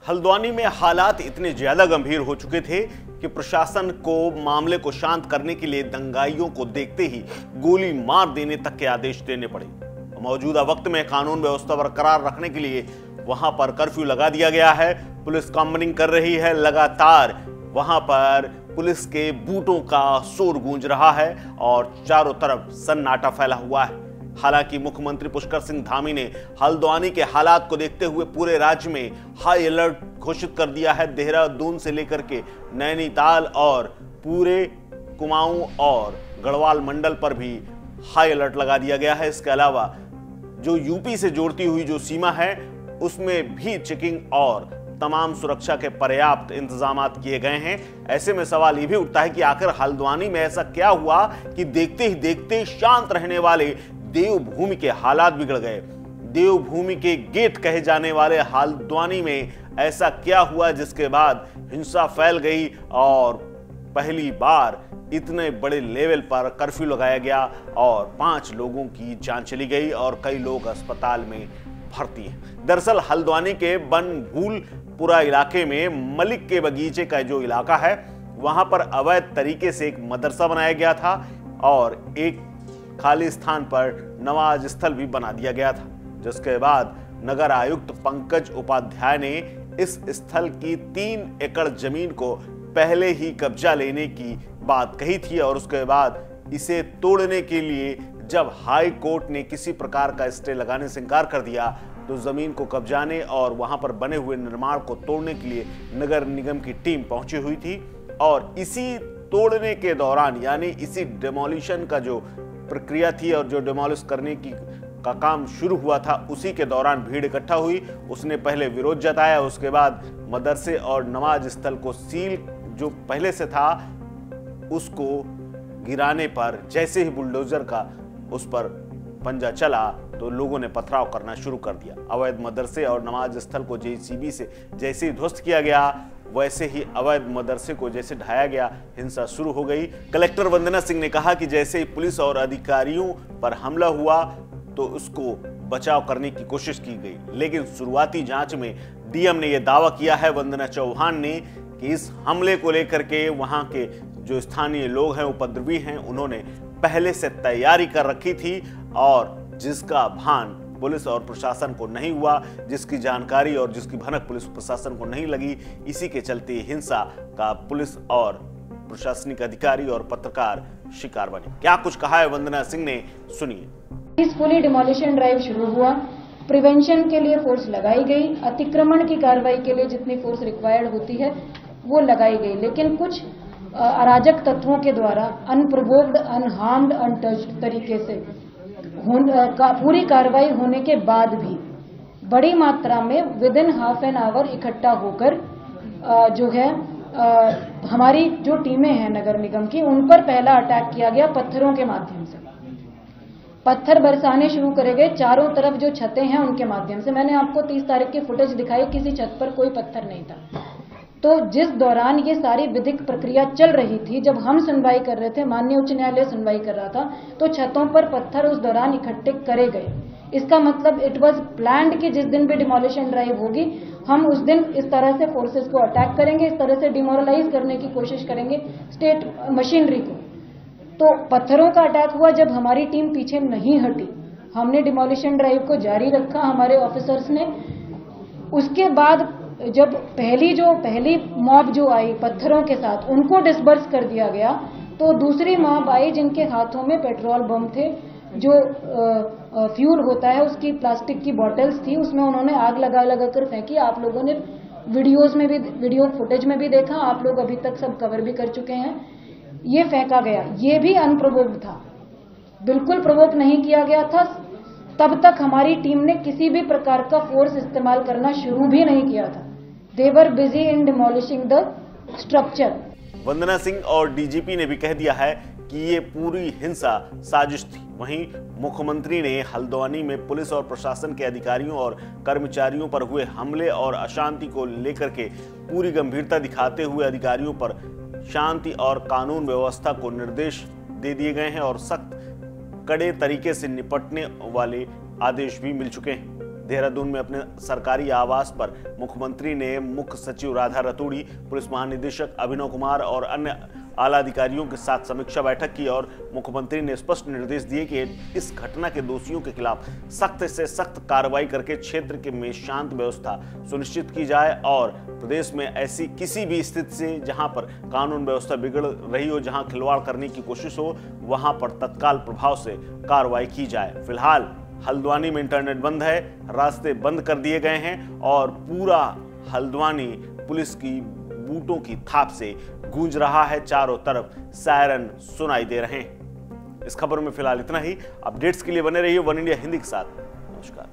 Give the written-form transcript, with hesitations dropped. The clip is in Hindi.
हल्द्वानी में हालात इतने ज्यादा गंभीर हो चुके थे कि प्रशासन को मामले को शांत करने के लिए दंगाइयों को देखते ही गोली मार देने तक के आदेश देने पड़े। मौजूदा वक्त में कानून व्यवस्था बरकरार रखने के लिए वहां पर कर्फ्यू लगा दिया गया है। पुलिस कॉम्बिंग कर रही है, लगातार वहां पर पुलिस के बूटों का शोर गूंज रहा है और चारों तरफ सन्नाटा फैला हुआ है। हालांकि मुख्यमंत्री पुष्कर सिंह धामी ने हल्द्वानी के हालात को देखते हुए पूरे राज्य में हाई अलर्ट घोषित कर दिया है। देहरादून से लेकर के नैनीताल और पूरे कुमाऊं और गढ़वाल मंडल पर भी हाई अलर्ट लगा दिया गया है। इसके अलावा जो यूपी से जोड़ती हुई जो सीमा है उसमें भी चेकिंग और तमाम सुरक्षा के पर्याप्त इंतजाम किए गए हैं। ऐसे में सवाल यह भी उठता है कि आखिर हल्द्वानी में ऐसा क्या हुआ कि देखते ही देखते शांत रहने वाले देवभूमि के हालात बिगड़ गए। देवभूमि के गेट कहे जाने वाले हल्द्वानी में ऐसा क्या हुआ जिसके बाद हिंसा फैल गई और पहली बार इतने बड़े लेवल पर कर्फ्यू लगाया गया और 5 लोगों की जान चली गई और कई लोग अस्पताल में भर्ती हैं। दरअसल हल्द्वानी के बनभूलपुरा इलाके में मलिक के बगीचे का जो इलाका है वहां पर अवैध तरीके से एक मदरसा बनाया गया था और एक खाली स्थान पर नमाज स्थल भी बना दिया गया था, जिसके बाद नगर आयुक्त पंकज उपाध्याय ने इस स्थल की 3 एकड़ जमीन को पहले ही कब्जा लेने की बात कही थी और उसके बाद इसे तोड़ने के लिए जब हाई कोर्ट ने किसी प्रकार का स्टे लगाने से इनकार कर दिया तो जमीन को कब्जाने और वहां पर बने हुए निर्माण को तोड़ने के लिए नगर निगम की टीम पहुंची हुई थी। और इसी तोड़ने के दौरान यानी इसी डिमोलिशन का जो प्रक्रिया थी और जो डिमोलिश करने का काम शुरू हुआ था उसी के दौरान भीड़ इकट्ठा हुई। उसने पहले विरोध जताया, उसके बाद मदरसे और नमाज स्थल को सील जो पहले से था उसको गिराने पर जैसे ही बुलडोजर का उस पर पंजा चला तो लोगों ने पथराव करना शुरू कर दिया। अवैध मदरसे और नमाज स्थल को जेसीबी से जैसे ही ध्वस्त किया गया वैसे ही अवैध मदरसे को जैसे ढाया गया हिंसा शुरू हो गई। कलेक्टर वंदना सिंह ने कहा कि जैसे ही पुलिस और अधिकारियों पर हमला हुआ तो उसको बचाव करने की कोशिश की गई, लेकिन शुरुआती जांच में डीएम ने यह दावा किया है वंदना चौहान ने कि इस हमले को लेकर के वहां के जो स्थानीय लोग हैं उपद्रवी हैं उन्होंने पहले से तैयारी कर रखी थी और जिसका भान पुलिस और प्रशासन को नहीं हुआ, जिसकी जानकारी और जिसकी भनक पुलिस प्रशासन को नहीं लगी, इसी के चलते हिंसा का पुलिस और प्रशासनिक अधिकारी और पत्रकार शिकार बने। क्या कुछ कहा है वंदना सिंह ने, सुनिए। पीसफुली डिमोलिशन ड्राइव शुरू हुआ, प्रिवेंशन के लिए फोर्स लगाई गई, अतिक्रमण की कार्रवाई के लिए जितनी फोर्स रिक्वायर्ड होती है वो लगाई गई, लेकिन कुछ अराजक तत्वों के द्वारा अनप्रोवोक्ड, अनहार्म्ड, अनटच्ड तरीके से पूरी कार्रवाई होने के बाद भी बड़ी मात्रा में within half an hour इकट्ठा होकर जो है हमारी जो टीमें हैं नगर निगम की उन पर पहला अटैक किया गया पत्थरों के माध्यम से। पत्थर बरसाने शुरू करे गए चारों तरफ जो छतें हैं उनके माध्यम से। मैंने आपको 30 तारीख की फुटेज दिखाई, किसी छत पर कोई पत्थर नहीं था। तो जिस दौरान ये सारी विधिक प्रक्रिया चल रही थी, जब हम सुनवाई कर रहे थे, माननीय उच्च न्यायालय सुनवाई कर रहा था, तो छतों पर पत्थर उस दौरान इकट्ठे करे गए। इसका मतलब इट वाज प्लान्ड कि जिस दिन भी डिमोलिशन ड्राइव होगी हम उस दिन इस तरह से फोर्सेस को अटैक करेंगे, इस तरह से डिमोरलाइज करने की कोशिश करेंगे स्टेट मशीनरी को। तो पत्थरों का अटैक हुआ जब हमारी टीम पीछे नहीं हटी, हमने डिमोलिशन ड्राइव को जारी रखा हमारे ऑफिसर्स ने। उसके बाद जब पहली मॉब जो आई पत्थरों के साथ उनको डिस्बर्स कर दिया गया, तो दूसरी मॉब आई जिनके हाथों में पेट्रोल बम थे, जो फ्यूल होता है उसकी प्लास्टिक की बॉटल्स थी, उसमें उन्होंने आग लगा कर फेंकी। आप लोगों ने वीडियो फुटेज में भी देखा, आप लोग अभी तक सब कवर भी कर चुके हैं। ये फेंका गया, ये भी अनप्रोवोक्ड था, बिल्कुल प्रोवोक नहीं किया गया था। तब तक हमारी टीम ने किसी भी प्रकार का फोर्स इस्तेमाल करना शुरू भी नहीं किया था। They were busy in demolishing the structure. वंदना सिंह और डीजीपी ने भी कह दिया है कि ये पूरी हिंसा साजिश थी। वहीं मुख्यमंत्री ने हल्द्वानी में पुलिस और प्रशासन के अधिकारियों और कर्मचारियों पर हुए हमले और अशांति को लेकर के पूरी गंभीरता दिखाते हुए अधिकारियों पर शांति और कानून व्यवस्था को निर्देश दे दिए गए हैं और सख्त कड़े तरीके से निपटने वाले आदेश भी मिल चुके हैं। देहरादून में अपने सरकारी आवास पर मुख्यमंत्री ने मुख्य सचिव राधा रतूड़ी, पुलिस महानिदेशक अभिनव कुमार और अन्य आला अधिकारियों के साथ समीक्षा बैठक की और मुख्यमंत्री ने स्पष्ट निर्देश दिए कि इस घटना के दोषियों के खिलाफ सख्त से सख्त कार्रवाई करके क्षेत्र में शांत व्यवस्था सुनिश्चित की जाए और प्रदेश में ऐसी किसी भी स्थिति से जहां पर कानून व्यवस्था बिगड़ रही हो, जहां खिलवाड़ करने की कोशिश हो, वहां पर तत्काल प्रभाव से कार्रवाई की जाए। फिलहाल हल्द्वानी में इंटरनेट बंद है, रास्ते बंद कर दिए गए हैं और पूरा हल्द्वानी पुलिस की बूटों की थाप से गूंज रहा है। चारों तरफ सायरन सुनाई दे रहे हैं। इस खबर में फिलहाल इतना ही। अपडेट्स के लिए बने रहिए वन इंडिया हिंदी के साथ। नमस्कार।